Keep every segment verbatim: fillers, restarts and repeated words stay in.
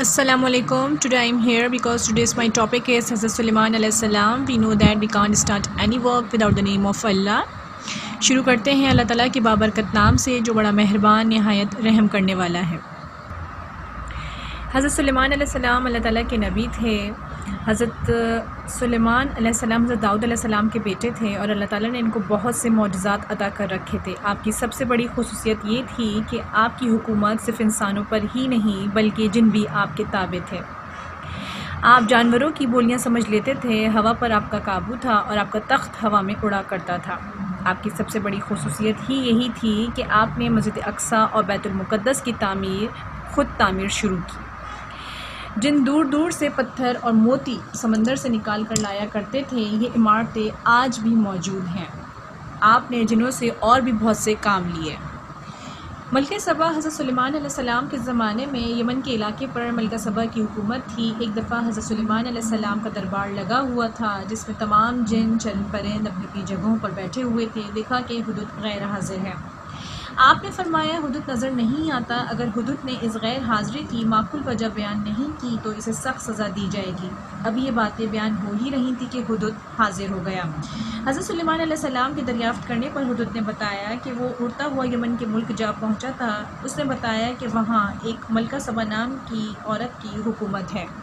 Assalamu alaikum. Today I am here because today's my topic is Hazrat Sulaiman alayhi salam. We know that we can't start any work without the name of Allah. शुरू करते हैं अल्लाह ताला के बाबरकत नाम से जो बड़ा मेहरबान निहायत रहम करने वाला है। हज़रत सुलेमान अलैहि सलाम अल्लाह ताला के नबी थे। हज़रत सुलेमान अलैहि सलाम हज़रत दाऊद अलैहि सलाम के बेटे थे और अल्लाह ताला ने इनको बहुत से मौजज़ात अता कर रखे थे। आपकी सबसे बड़ी खुसूसियत ये थी कि आपकी हुकूमत सिर्फ़ इंसानों पर ही नहीं बल्कि जिन भी आपके ताबे थे। आप जानवरों की बोलियां समझ लेते थे, हवा पर आपका काबू था और आपका तख्त हवा में उड़ा करता था। आपकी सबसे बड़ी खुसूसियत ही यही थी कि आपने मस्जिद अक्सा और बैतुल मुक़द्दस की तामीर ख़ुद तामीर शुरू की। जिन दूर दूर से पत्थर और मोती समंदर से निकाल कर लाया करते थे, ये इमारतें आज भी मौजूद हैं। आपने जिन्हों से और भी बहुत से काम लिए। मलके सबा हज़रत सुलेमान अलैहि सलाम के ज़माने में यमन के इलाके पर मलका सबा की हुकूमत थी। एक दफ़ा हज़रत सुलेमान अलैहि सलाम का दरबार लगा हुआ था जिसमें तमाम जिन चंद परिंद अपनी अपनी जगहों पर बैठे हुए थे। देखा कि हुदूद गैर हाजिर है। आपने फरमाया हुदूद नज़र नहीं आता। अगर हुदूद ने इस गैर हाज़िरी की माकूल वजह बयान नहीं की तो इसे सख्त सज़ा दी जाएगी। अब ये बातें बयान हो ही रही थी कि हुदूद हाजिर हो गया। हज़रत सुलेमान अलैहि सलाम के दरियाफ़्त करने पर हुदूद ने बताया कि वो उड़ता हुआ यमन के मुल्क जा पहुंचा था। उसने बताया कि वहाँ एक मलका सबा नाम की औरत की हुकूमत है।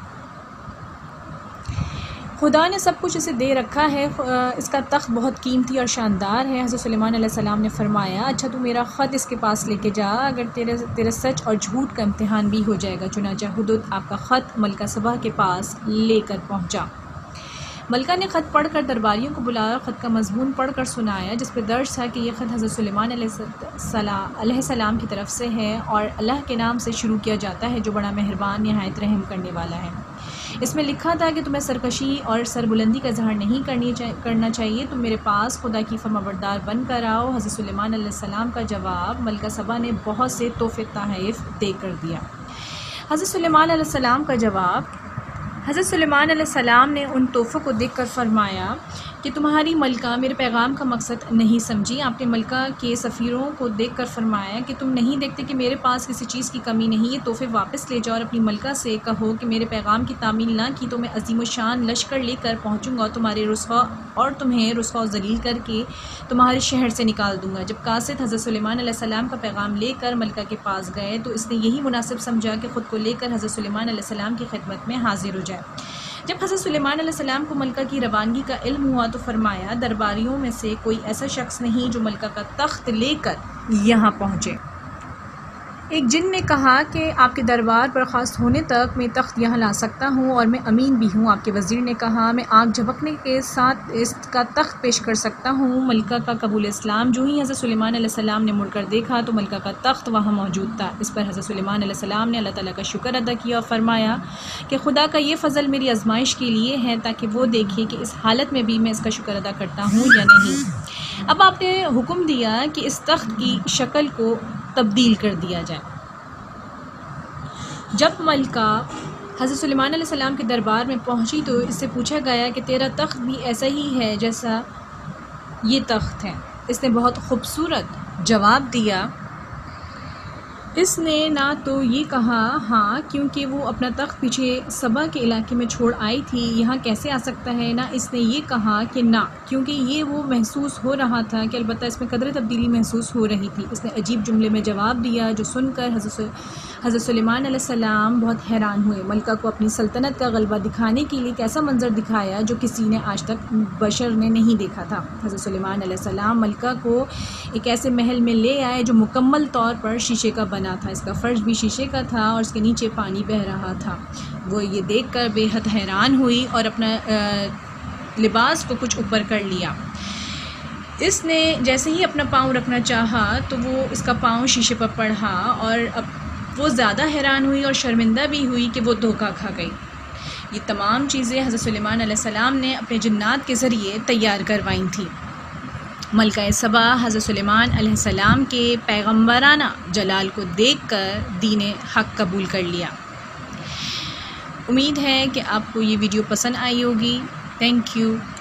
खुदा ने सब कुछ इसे दे रखा है। इसका तख्त बहुत कीमती और शानदार है। हज़रत सुलेमान अलैहि सलाम ने फरमाया, अच्छा तू मेरा ख़त इसके पास लेके जा, अगर तेरे तेरे सच और झूठ का इम्तिहान भी हो जाएगा। चुनांचे हुदूद आपका ख़त मलका सबा के पास लेकर पहुंचा। मलका ने ख़त पढ़कर दरबारियों को बुलाया, ख़त का मज़मून पढ़कर सुनाया जिस पर दर्ज था कि यह ख़त हज़रत सुलेमान अलैहि सलाम की तरफ से है और अल्लाह के नाम से शुरू किया जाता है जो बड़ा मेहरबान निहायत रहम करने वाला है। इसमें लिखा था कि तुम्हें सरकशी और सरबुलंदी का इज़हार नहीं करनी चा, करना चाहिए। तुम मेरे पास खुदा की फरमाबरदार बन कर आओ। हज़रत सुलेमान अलैहि सलाम का जवाब मलका सबा ने बहुत से तोहफ़े तोहफ़ दे कर दिया। हज़रत सुलेमान अलैहि सलाम का जवाब हज़रत सुलेमान अलैहि सलाम ने उन तोहफ़ों को देखकर फरमाया कि तुम्हारी मलका मेरे पैगाम का मकसद नहीं समझी। आपने मलका के सफ़ीरों को देखकर फरमाया कि तुम नहीं देखते कि मेरे पास किसी चीज़ की कमी नहीं। ये तोहफ़े वापस ले जाओ और अपनी मलका से कहो कि मेरे पैगाम की तामील ना की तो मैं अज़ीम शान लश्कर लेकर पहुँचूँगा तुम्हारे रुसवा और तुम्हें रुसवा ज़लील करके तुम्हारे शहर से निकाल दूँगा। जब कासिद हज़रत सुलेमान अलैहि सलाम का पैगाम लेकर मलका के पास गए तो इसने यही मुनासिब समझा कि ख़ुद को लेकर हज़रत सुलेमान अलैहि सलाम की खिदमत में हाजिर हो जाए। जब हज़रत सुलेमान अलैहि सलाम को मलका की रवानगी का इल्म हुआ तो फरमाया, दरबारियों में से कोई ऐसा शख्स नहीं जो मलका का तख्त लेकर यहाँ पहुँचे। एक जिन ने कहा कि आपके दरबार पर ख़ास होने तक मैं तख्त यहाँ ला सकता हूँ और मैं अमीन भी हूँ। आपके वज़ीर ने कहा, मैं आग झपकने के साथ इसका तख्त पेश कर सकता हूँ। मलका का कबूल इस्लाम जो ही हज़रत सुलेमान अलैहि सलाम ने मुड़कर देखा तो मलका का तख्त वहाँ मौजूद था। इस पर हज़रत सुलेमान अलैहि सलाम ने अल्लाह ताला का शुक्र अदा किया और फरमाया कि खुदा का ये फ़ज़ल मेरी आजमाइश के लिए है ताकि वो देखे कि इस हालत में भी मैं इसका शुक्र अदा करता हूँ या नहीं। अब आपने हुक्म दिया कि इस तख्त की शक्ल को तब्दील कर दिया जाए। जब मलका हज़रत सुलेमान अलैहि सलाम के दरबार में पहुंची तो इससे पूछा गया कि तेरा तख्त भी ऐसा ही है जैसा ये तख्त है। इसने बहुत खूबसूरत जवाब दिया। इसने ना तो ये कहा हाँ क्योंकि वो अपना तख्त पीछे सबा के इलाके में छोड़ आई थी, यहाँ कैसे आ सकता है, ना इसने ये कहा कि ना क्योंकि ये वो महसूस हो रहा था कि अलबत्ता इसमें कदर तब्दीली महसूस हो रही थी। इसने अजीब जुमले में जवाब दिया जो सुनकर हज़रत हज़रत सुलेमान अलैहि सलाम बहुत हैरान हुए। मलका को अपनी सल्तनत का गलबा दिखाने के लिए एक ऐसा मंजर दिखाया जो किसी ने आज तक बशर ने नहीं देखा था। हज़रत सुलेमान अलैहि सलाम मलका को एक ऐसे महल में ले आए जो मुकम्मल तौर पर शीशे का बना था। इसका फ़र्श भी शीशे का था और इसके नीचे पानी बह रहा था। वो ये देखकर बेहद हैरान हुई और अपना लिबास को कुछ ऊपर कर लिया। इसने जैसे ही अपना पाँव रखना चाहा तो वो इसका पाँव शीशे पर पड़ा और अब वो ज़्यादा हैरान हुई और शर्मिंदा भी हुई कि वो धोखा खा गई। ये तमाम चीज़ें हज़रत सुलेमान अलैहि सलाम ने अपने जिन्नात के ज़रिए तैयार करवाई थी। मलका सबा हज़रत सुलेमान अलैहि सलाम के पैगम्बराना जलाल को देखकर दीन हक़ कबूल कर लिया। उम्मीद है कि आपको ये वीडियो पसंद आई होगी। Thank you.